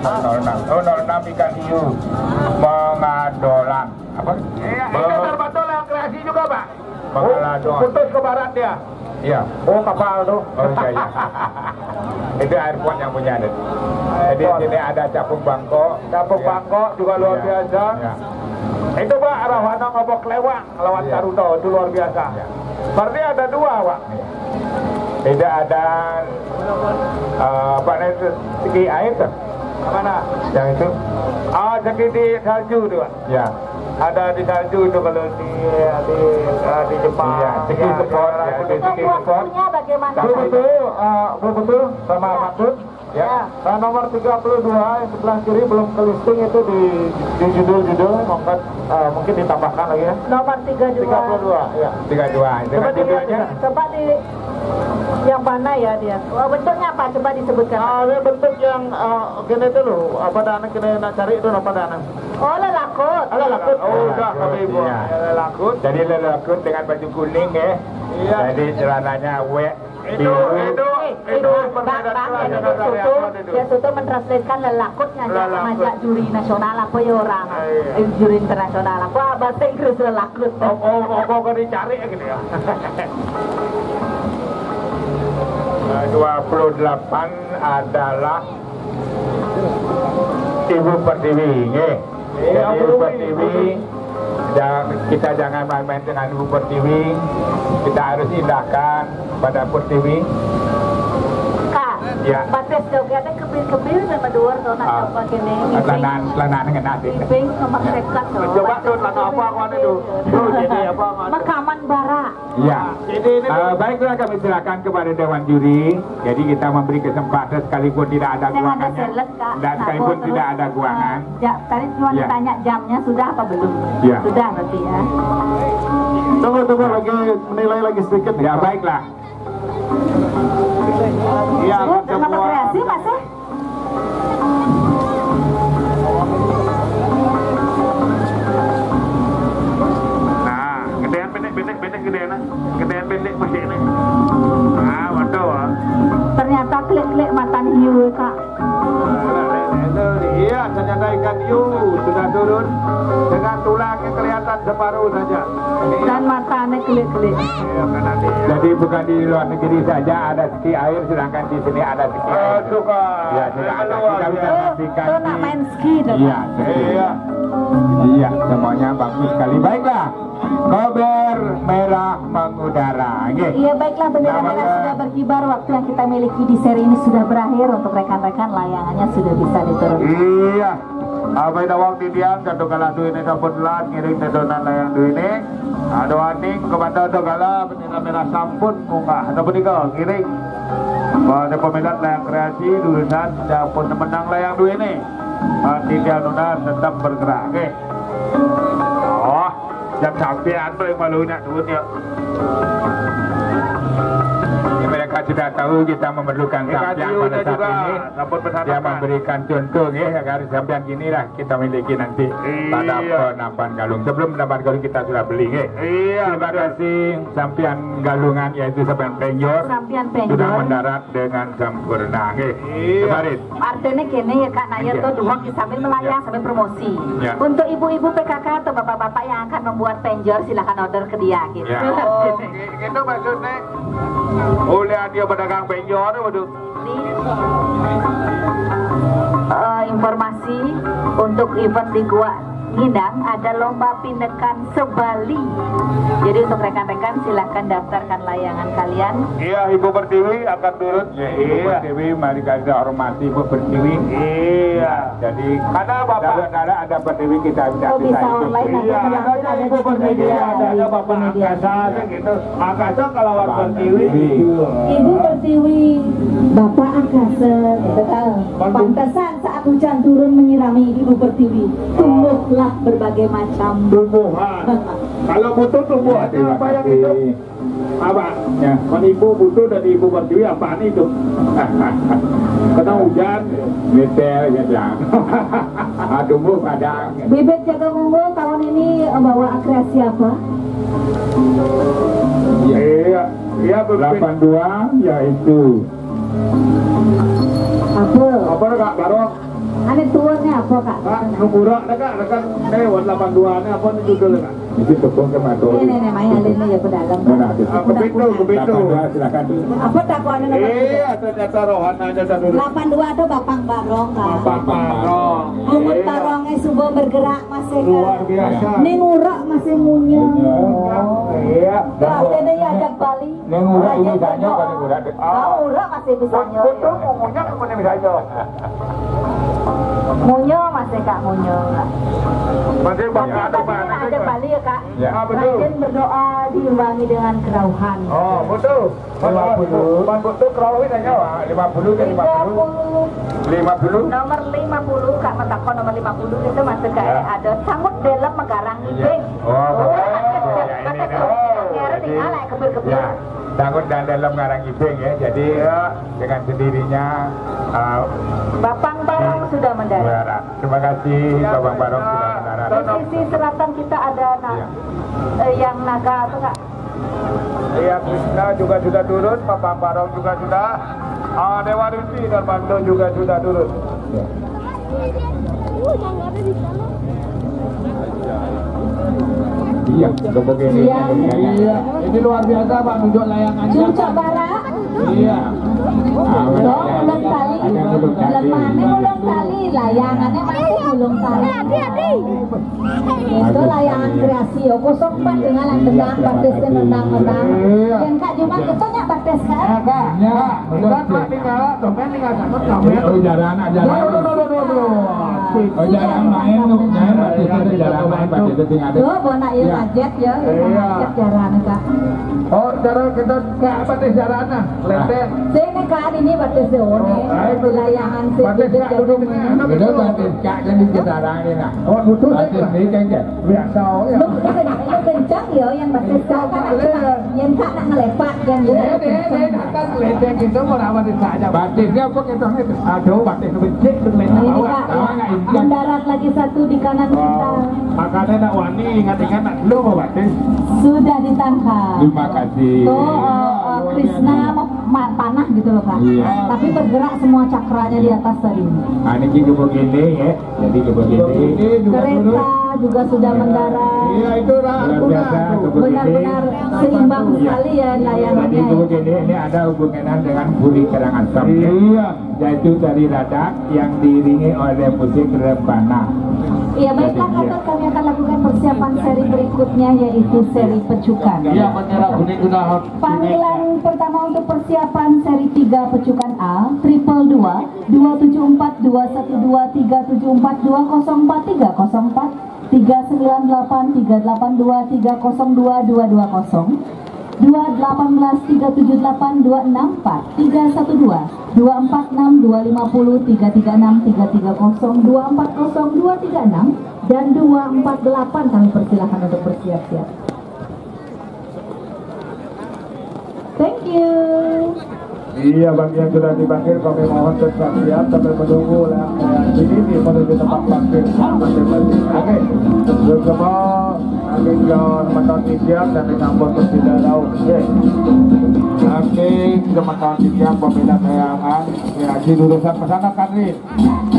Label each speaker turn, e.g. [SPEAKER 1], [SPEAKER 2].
[SPEAKER 1] 06 ikan hiu mengadolan. Apa?
[SPEAKER 2] Iya, ikan terbatul yang kreasi juga, Pak.
[SPEAKER 1] Mengadolan.
[SPEAKER 2] Putus ke barat dia.
[SPEAKER 1] Iya.
[SPEAKER 2] Oh, kapal tuh.
[SPEAKER 1] Oh iya. Itu airport yang punya ada. Jadi sini ada capung bangkok.
[SPEAKER 2] Capung bangkok juga luar biasa.
[SPEAKER 1] Ya.
[SPEAKER 2] Itu Pak, Rawana ngobok lewang lawan Caruto, itu luar biasa. Berarti ada dua, Pak.
[SPEAKER 1] Tidak ada apa itu segi air tuh?
[SPEAKER 2] Mana?
[SPEAKER 1] Yang itu?
[SPEAKER 2] Ah, segi di salju tuh, Pak.
[SPEAKER 1] Ya.
[SPEAKER 2] Ada di salju itu kalau di Jepang.
[SPEAKER 1] Iya, segi sport. Ya, di segi sport.
[SPEAKER 3] Bagaimana?
[SPEAKER 2] Betul sama Makut.
[SPEAKER 1] Ya.
[SPEAKER 2] Nomor 32 yang sebelah kiri belum ke listing itu di judul-judul mungkin ditambahkan lagi ya.
[SPEAKER 3] Nomor 32.
[SPEAKER 2] Ya.
[SPEAKER 1] 32. Itu
[SPEAKER 3] Coba
[SPEAKER 1] kan
[SPEAKER 3] dilihat,
[SPEAKER 1] judulnya.
[SPEAKER 3] coba di yang mana ya dia? Oh, bentuknya apa? Coba disebutkan.
[SPEAKER 2] Ini bentuk yang gini itu loh. Apa dana kita nak cari itu apa dana?
[SPEAKER 3] Oh, lelakut.
[SPEAKER 2] Lelakut. Oh, udah kami ibu.
[SPEAKER 1] Iya.
[SPEAKER 2] Lelakut.
[SPEAKER 1] Jadi lelakut dengan baju kuning ya.
[SPEAKER 2] Iya.
[SPEAKER 1] Jadi celananya
[SPEAKER 2] Itu
[SPEAKER 3] Ya Soto mentranslatekan lelakut ngajak juri nasional apa ya orang
[SPEAKER 2] Iya.
[SPEAKER 3] juri internasional apa bahasa Inggris lelakut.
[SPEAKER 2] Kok dicari gitu ya.
[SPEAKER 1] 28 adalah Ibu Pertiwi nggih. Jadi Ibu Pertiwi kita jangan main-main dengan Ibu Pertiwi. Kita harus indahkan pada Pertiwi.
[SPEAKER 3] Kak,
[SPEAKER 1] Ya.
[SPEAKER 3] batas jogetnya kebir-kebir sama dua tuh nak apa kene.
[SPEAKER 1] Celana dengan nasi.
[SPEAKER 3] Iping sama sekat tuh.
[SPEAKER 2] Coba tuh lana apa kan itu? Tuh jadi apa kan?
[SPEAKER 3] Makaman bara.
[SPEAKER 1] Ya.
[SPEAKER 2] Jadi ini
[SPEAKER 1] Baiklah kami silakan kepada Dewan Juri. Jadi kita memberi kesempatan sekalipun tidak ada
[SPEAKER 3] Yang ada
[SPEAKER 1] guangannya.
[SPEAKER 3] sales, Kak.
[SPEAKER 1] Dan sekalipun
[SPEAKER 3] Terus,
[SPEAKER 1] tidak ada guangan.
[SPEAKER 3] Tadi cuma
[SPEAKER 1] Ya.
[SPEAKER 3] ditanya jamnya sudah apa belum?
[SPEAKER 1] Ya.
[SPEAKER 3] Sudah berarti ya.
[SPEAKER 2] tunggu lagi menilai lagi sedikit.
[SPEAKER 1] Ya baiklah.
[SPEAKER 2] Iya,
[SPEAKER 3] Nama kreasi Mas ya?
[SPEAKER 2] Nah, gedean pendek gedean. Gedean pendek masih ini. Nah, waduh.
[SPEAKER 3] Ternyata klik-klik mata hiu Kak.
[SPEAKER 2] Iya, ternyata ikan hiu sudah turun dengan tulangnya kelihatan separuh saja.
[SPEAKER 3] Dan matanya klik-klik.
[SPEAKER 2] Iya, kan nanti.
[SPEAKER 1] Jadi bukan di luar negeri saja ada ski air, sedangkan di sini ada ski air.
[SPEAKER 2] Suka.
[SPEAKER 1] Ya, tidak ada. Kita bisa nantikan
[SPEAKER 3] Tuh nak main ski dong.
[SPEAKER 1] Iya,
[SPEAKER 2] Iya.
[SPEAKER 1] iya, semuanya bagus sekali. Baiklah, kober merah mengudara. Nggih.
[SPEAKER 3] Iya baiklah, bendera merah sudah berkibar. Waktu yang kita miliki di seri ini sudah berakhir. Untuk rekan-rekan layangannya sudah bisa diturunkan.
[SPEAKER 2] Iya. Abai dawang didiam jatuh kalah duit ini dapat lan ngiring tedonan layang duit ini. Ada waning kepada dogala bendera merah sampun munggah. Ada pun ngiring. Pada peminat layang kreasi lulusan pun menang layang duit ini. Tidak nuna tetap bergerak. Oke. Oh, jam sampean paling malu nak duitnya.
[SPEAKER 1] Mereka sudah tahu kita memerlukan sampian pada saat ini. Dia memberikan contoh ya, agar sampian gini lah kita miliki nanti pada penapan galung. Sebelum penapan galung kita sudah beli ya. Terima kasih sampian galungan yaitu sampian penjor.
[SPEAKER 3] Sampian penjor.
[SPEAKER 1] Sudah mendarat dengan sempurna ya. Kemarin.
[SPEAKER 3] Artinya kene ya Kak Naya tuh dua sambil melayang sambil promosi.
[SPEAKER 1] Ya.
[SPEAKER 3] Untuk ibu-ibu PKK atau bapak-bapak yang akan membuat penjor silahkan order ke dia gitu.
[SPEAKER 1] Ya.
[SPEAKER 2] Oh, gitu maksudnya. Oleh dia pedagang penjor, waduh.
[SPEAKER 3] Informasi untuk event di Gua Ngindang ada lomba pindekan sebali. Jadi untuk rekan-rekan silahkan daftarkan layangan kalian.
[SPEAKER 2] Iya, Ibu Pertiwi akan turun.
[SPEAKER 1] Ya, Ibu Pertiwi, mari kita hormati Ibu Pertiwi.
[SPEAKER 2] Iya.
[SPEAKER 1] Jadi
[SPEAKER 2] Karena Bapak
[SPEAKER 1] kalau ada Pertiwi kita
[SPEAKER 3] Oh, bisa online nanti
[SPEAKER 2] iya,
[SPEAKER 3] ada
[SPEAKER 2] ada Ibu Pertiwi, ada Bapak Angkasa gitu. Angkasa kalau lawan Pertiwi.
[SPEAKER 3] Ibu Pertiwi, Bapak Angkasa, gitu kan. Pantesan saat hujan turun menyirami Ibu Pertiwi, tumbuhlah berbagai macam
[SPEAKER 2] Tumbuhan. Kalau butuh tumbuhannya apa yang itu? Apa?
[SPEAKER 1] Ya.
[SPEAKER 2] Menipu butuh dari Ibu Pertiwi apaan itu? Kena hujan.
[SPEAKER 1] Betel ya. Tumbuh pada
[SPEAKER 3] Bibit Jaga Unggul tahun ini bawa kreasi apa?
[SPEAKER 2] Iya, iya berbeda.
[SPEAKER 1] 82 yaitu
[SPEAKER 3] Apel.
[SPEAKER 2] Apa enggak barok?
[SPEAKER 3] Ane Kak.
[SPEAKER 2] Kak, nukurak dah Kak, rekan Dewan 82 ni apa ni judul Kak?
[SPEAKER 1] Itu tepung ke mata.
[SPEAKER 3] Nenek main halin ya pedagang.
[SPEAKER 2] Kebetu.
[SPEAKER 1] Silakan.
[SPEAKER 3] Apa dakwaan nomor?
[SPEAKER 2] Ternyata rohana aja dah dulu.
[SPEAKER 3] 82 itu Bapang Barong Kak.
[SPEAKER 2] Barong.
[SPEAKER 3] Umut barongnya subuh bergerak masih
[SPEAKER 2] Luar biasa.
[SPEAKER 3] Ning urak masih ngunyah.
[SPEAKER 2] Iya.
[SPEAKER 3] Berarti dia ajak Bali.
[SPEAKER 1] Ning urak ini banyak kalau urak.
[SPEAKER 3] Urak masih bisa nyoy.
[SPEAKER 2] Betul, ngomongnya kemudian bisa aja.
[SPEAKER 3] Munyo masih Kak munyo Kak.
[SPEAKER 2] Masih banyak ada banyak.
[SPEAKER 3] Ada Bali ya Kak.
[SPEAKER 1] Ya.
[SPEAKER 2] Betul.
[SPEAKER 3] Rajin berdoa diimbangi dengan kerauhan.
[SPEAKER 2] Oh, betul. 50. Betul kerawin aja.
[SPEAKER 1] 50 ke 50. 50.
[SPEAKER 3] Nomor 50 Kak Metakon nomor 50 itu masih kayak ada sanggut dalam Menggarang Ibing.
[SPEAKER 1] Oh,
[SPEAKER 3] masih kebir tinggal lah kebir-kebir.
[SPEAKER 1] Ya, takut dan dalam Garang Ibing ya. Jadi dengan sendirinya
[SPEAKER 3] Bapang Barong sudah mendarat.
[SPEAKER 1] mendarat. Terima kasih Bapang Barong sudah mendarat.
[SPEAKER 3] Di sisi selatan kita ada yang naga itu Kak.
[SPEAKER 2] Iya, Krishna juga sudah turun, Papa Barong juga sudah. Dewa Rusi dan Bando juga sudah turun.
[SPEAKER 1] Ya. Iya, begini.
[SPEAKER 2] Iya, ini luar biasa Pak, nunjuk layangannya.
[SPEAKER 3] Cucok Barat.
[SPEAKER 2] Iya.
[SPEAKER 3] Ulung tali. Lemane ulung tali, layangannya masih ulung tali. Itu layangan kreasi ya, 04 dengan yang tendang, batisnya nendang-nendang. Dan Kak cuma ketanya batis Kak.
[SPEAKER 2] Ya, bukan Pak tinggal, domen tinggal satu domen.
[SPEAKER 1] Oh, jarang. Oh, jarang main, batisnya itu jarang main, batisnya tinggal ada.
[SPEAKER 3] Tuh, bonak ya ngajet ya, ngajet jarang Kak.
[SPEAKER 2] Oh, cara kita kayak batis jarana, lenten.
[SPEAKER 3] Sini Kak, ini batis deone, layangan sedikit jauh.
[SPEAKER 1] Betul batis Kak jadi jarang ini nak.
[SPEAKER 2] Oh, butuh
[SPEAKER 1] Batis ini kan
[SPEAKER 2] biasa ya.
[SPEAKER 3] Lu kencang ya, yang batis Kak kan yang Kak nak ngelepak yang
[SPEAKER 2] Kan lenten kita mau batis saja.
[SPEAKER 1] batisnya apa kita itu?
[SPEAKER 2] Aduh, batis becek lenten
[SPEAKER 3] Ini
[SPEAKER 2] bawah.
[SPEAKER 3] Kak, mendarat lagi satu di kanan kita.
[SPEAKER 2] Makanya nak wani ingat-ingat nak lu mau batis.
[SPEAKER 3] Sudah ditangkap.
[SPEAKER 1] Terima kasih.
[SPEAKER 3] Tuh Krishna panah gitu loh Kak.
[SPEAKER 1] Iya.
[SPEAKER 3] Tapi bergerak semua cakranya di atas tadi.
[SPEAKER 1] Nah, ini juga begini ya. Jadi begini.
[SPEAKER 3] Kereta juga sudah mendarat.
[SPEAKER 2] Iya itu
[SPEAKER 1] Luar biasa.
[SPEAKER 3] Benar-benar seimbang sekali ya
[SPEAKER 1] Jadi
[SPEAKER 3] layangannya. Ya.
[SPEAKER 1] begini ini ada hubungan dengan Buri Karangasem.
[SPEAKER 2] Iya.
[SPEAKER 1] Yaitu dari Radak yang diiringi oleh musik Rebana.
[SPEAKER 3] Iya baiklah Kak, kami akan lakukan persiapan seri berikutnya yaitu seri pecukan.
[SPEAKER 2] Iya menyerah kuning sudah.
[SPEAKER 3] Panggilan pertama untuk persiapan seri 3 pecukan A, triple 2, 274, 212, 374, 204, 304, 398, 382, 302, 220, 218, 378, 264, 312, 246, 250, 336, 330, 240, 236, dan 248 kami persilahkan untuk bersiap-siap. Thank you.
[SPEAKER 2] Iya bagi yang sudah dipanggil kami mohon tetap siap sampai menunggu ini menuju tempat parkir masing-masing. Oke, semua akan jalan menonton siap dan disambut bersila laut. Oke, teman-teman siap pembina tayangan. Ya, di lulusan pesantren Kadri.